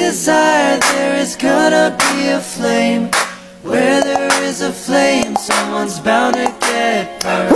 desire, there is gonna be a flame. Where there is a flame, someone's bound to get burned.